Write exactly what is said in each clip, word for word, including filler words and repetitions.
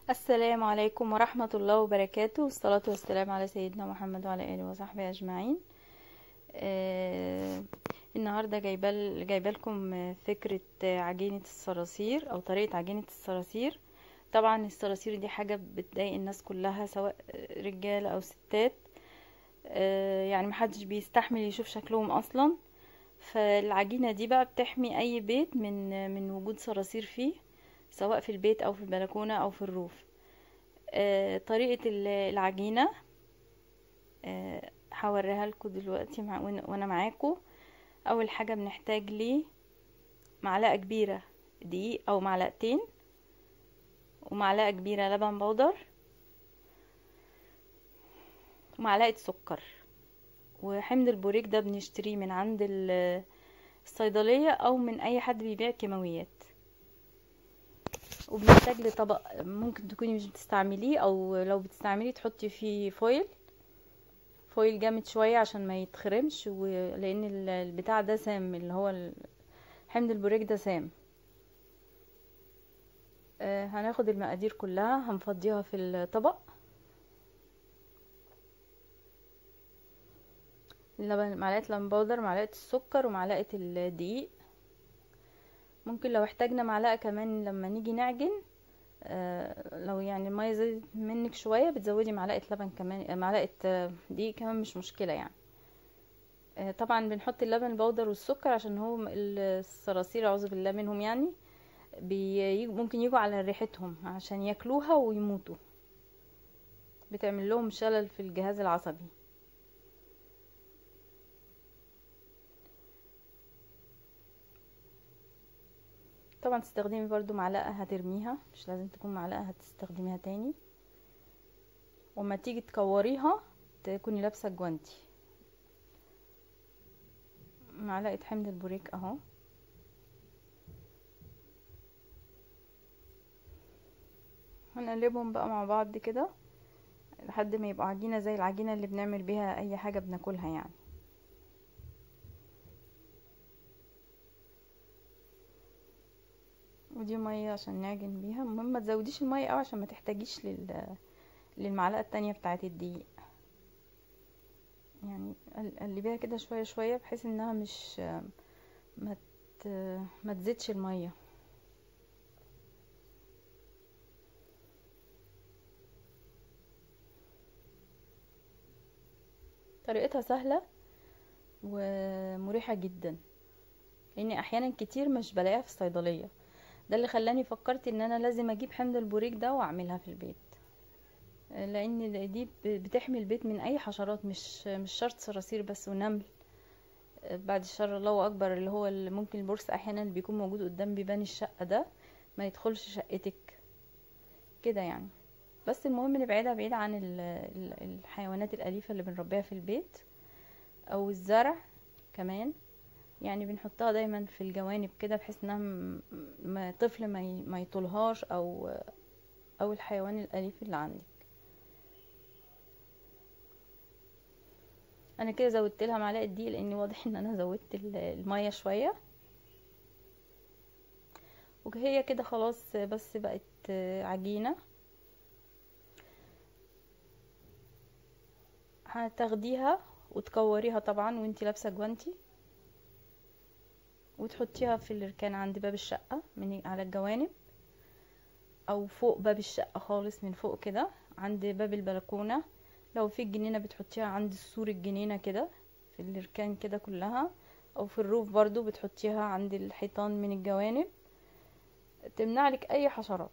السلام عليكم ورحمة الله وبركاته، والصلاة والسلام على سيدنا محمد وعلى آله وصحبه أجمعين. آه النهاردة جايبه جايبه لكم فكرة عجينة الصراصير أو طريقة عجينة الصراصير. طبعا الصراصير دي حاجة بتضايق الناس كلها سواء رجالة أو ستات. آه يعني محدش بيستحمل يشوف شكلهم أصلا. فالعجينة دي بقى بتحمي أي بيت من من وجود صراصير فيه، سواء في البيت او في البلكونة او في الروف. آه طريقة العجينة آه هوريها لكم دلوقتي مع وانا معاكم. اول حاجة بنحتاج ليه معلقة كبيرة دقيق او معلقتين، ومعلقة كبيرة لبن بودر، ومعلقة سكر. وحمض البوريك ده بنشتريه من عند الصيدلية او من اي حد بيبيع كيماويات. وبنحتاج لطبق ممكن تكوني مش بتستعمليه، او لو بتستعمليه تحطي فيه فويل فويل جامد شوية عشان ما يتخرمش، ولان البتاع ده سام، اللي هو حمض البوريك ده سام. آه هناخد المقادير كلها هنفضيها في الطبق. اللبن، معلقة لبن بودر، معلقة السكر، ومعلقة الدقيق. ممكن لو احتاجنا معلقة كمان لما نيجي نعجن. آه لو يعني المية زادت منك شوية بتزودي معلقة لبن كمان، آه معلقة آه دقيق كمان، مش مشكلة يعني. آه طبعا بنحط اللبن البودر والسكر عشان هو الصراصير اعوذ بالله منهم يعني بي ممكن يجوا على ريحتهم عشان ياكلوها ويموتوا، بتعمل لهم شلل في الجهاز العصبي. طبعا تستخدمي برضو معلقة هترميها، مش لازم تكون معلقة هتستخدميها تاني. وما تيجي تكوريها تكوني لابسة جوانتي. معلقة حمض البوريك اهو. هنقلبهم بقى مع بعض كده لحد ما يبقوا عجينة زي العجينة اللي بنعمل بيها اي حاجة بناكلها يعني. ودي مية عشان نعجن بيها. المهم ما تزوديش المية قوي عشان ما تحتاجيش لل... للمعلقة التانية بتاعت الدقيق. يعني قلبيها كده شوية شوية بحيث انها مش ما ت... ما تزيدش المية. طريقتها سهلة ومريحة جدا، لاني احيانا كتير مش بلاقيها في الصيدلية. ده اللي خلاني فكرت ان انا لازم اجيب حمض البوريك ده واعملها في البيت، لان دي بتحمي البيت من اي حشرات، مش مش شرط صراصير بس، ونمل بعد الشر الله اكبر، اللي هو اللي ممكن البرص احيانا اللي بيكون موجود قدام بيبان الشقة ده ما يدخلش شقتك كده يعني. بس المهم نبعدها بعيد عن الحيوانات الأليفة اللي بنربيها في البيت او الزرع كمان. يعني بنحطها دايما في الجوانب كده بحيث انها ما طفل ما ما يطولهاش او او الحيوان الاليف اللي عندك. انا كده زودت لها معلقه دقيق لاني واضح ان انا زودت الميه شويه. وهي كده خلاص بس بقت عجينه. هتاخديها وتكوريها طبعا وانتي لابسه جوانتي، وتحطيها في الركان عند باب الشقه من على الجوانب، او فوق باب الشقه خالص من فوق كده عند باب البلكونه. لو في الجنينه بتحطيها عند سور الجنينه كده في الركان كده كلها، او في الروف برضو بتحطيها عند الحيطان من الجوانب، تمنع لك اي حشرات.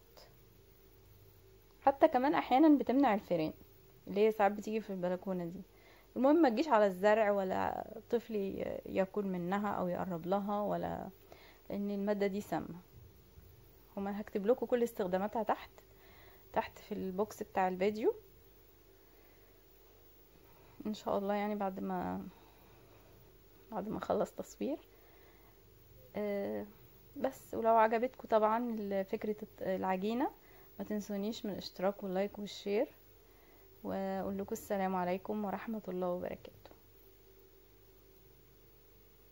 حتى كمان احيانا بتمنع الفيران اللي هي ساعات بتيجي في البلكونه دي. المهم ما تجيش على الزرع ولا طفل ياكل منها او يقرب لها، ولا لان الماده دي سامه. وما هكتب لكم كل استخداماتها تحت تحت في البوكس بتاع الفيديو ان شاء الله، يعني بعد ما بعد ما اخلص تصوير. أه بس ولو عجبتكم طبعا فكرة العجينة ما تنسونيش من الاشتراك واللايك والشير، واقول لكم السلام عليكم ورحمة الله وبركاته.